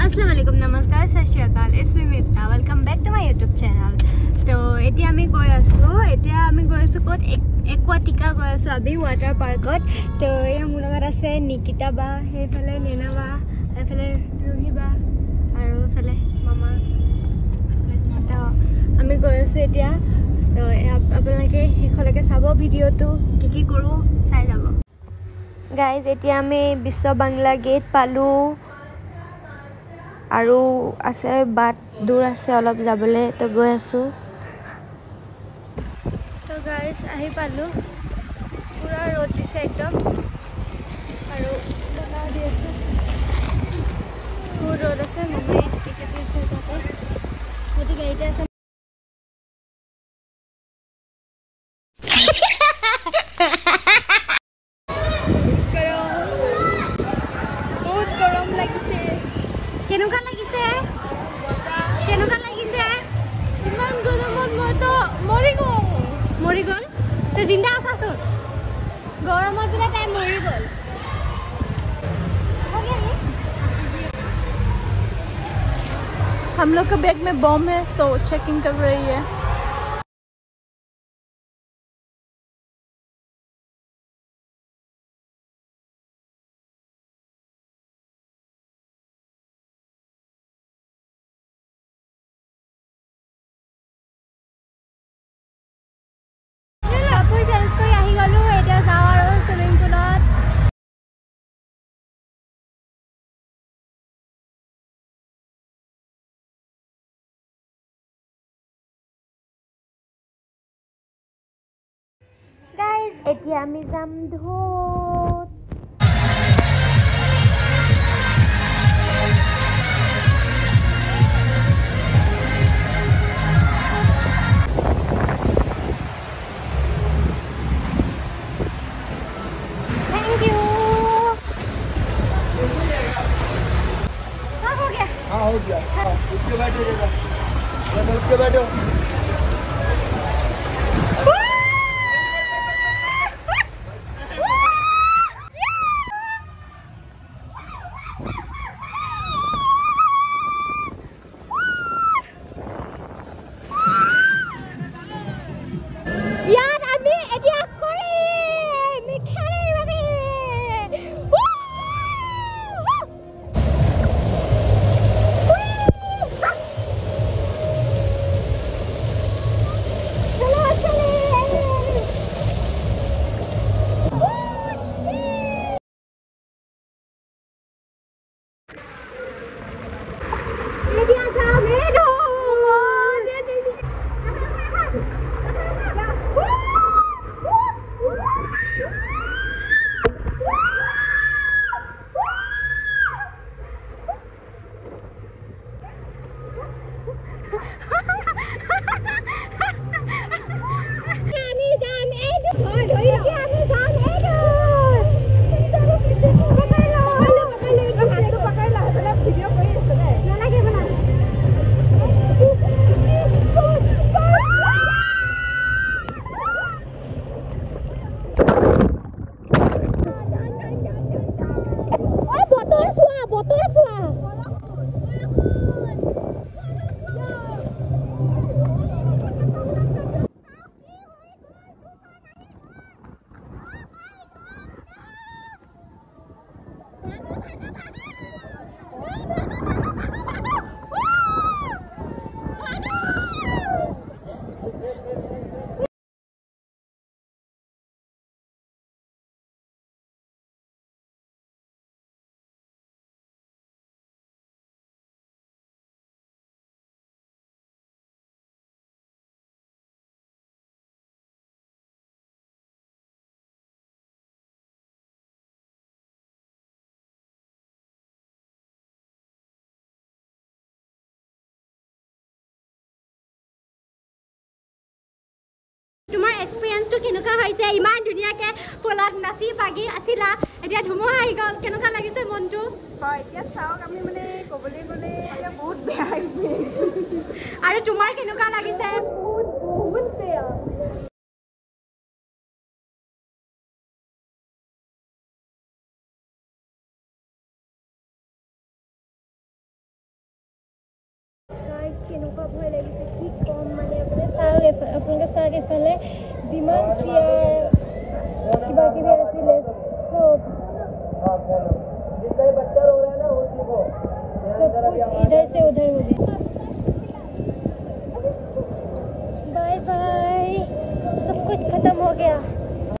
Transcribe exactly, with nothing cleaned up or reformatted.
Assalamualaikum, namaskar, sat shri akal. It's me Mifta. Welcome back to my YouTube channel. So, etia ami goi asu. Etia ami goi asu kot Aquatica goi asu abi water park ot. To e মোৰ লগত আছে নিকিতা বা, হেফালে নেনা বা, হেফালে ৰুহি বা, আৰু হেফালে মামা। তো আমি গৈ আছো এতিয়া। তো আপোনালোকে হেখলৈকে চাব ভিডিওটো কি কি কৰো চাই যাব। গাইজ এতিয়া আমি বিশ্ব বাংলা গেট পালো। আৰু আছে বাট দূৰ আছে অলপ যাবলে তো গৈ আছো তো গাইস আহি পালো পুরা রোদ দিছে একদম আৰু বতাহ দি আছে বহুত ৰ'দ আছে মমাই টিকেট দিছে তাতে হেতি গাড়ীতে আছে বহুত গৰম লাগিছে কেনেকুৱা লাগিছে কেনেকুৱা লাগিছে ইমান গৰমত মই তো মৰি গ'ল মৰি গ'ল তে জিন্দা আছাচোন गरम बिना टाइम मरी गल हम लोग का बैग में बम है तो चेकिंग कर रही है गाइस এতিয়া আমি যাম ধোত थैंक यू हाँ हो गया हाँ हो गया उसके बैठो जरा उसके बैठो তোমাৰ এক্সপেৰিয়েন্সটো কেনেকুৱা হৈছে ইমান ধুনিয়াকে পোলাত নাচি বাগি আছিলা এতিয়া ধুমুহা আহি গ'ল কেনেকুৱা লাগিছে মনটো হয় এতিয়া চাওক আমি মানে কবলৈ গলে এটা বহুত বেয়া এক্সপেৰিয়েন্স আৰু তোমাৰ কেনেকুৱা লাগিছে বহুত বহুত বেয়া কেনেকুৱা ভয় লাগিছে কি কম মানে আপুনি চাওক আপোনালোকে চাওক এইফালে যিমান চিয়াৰ কিবা কিবি আছিলে চব जितना ही बच्चा रो रहा है ना उसी को सब कुछ इधर से उधर हो गया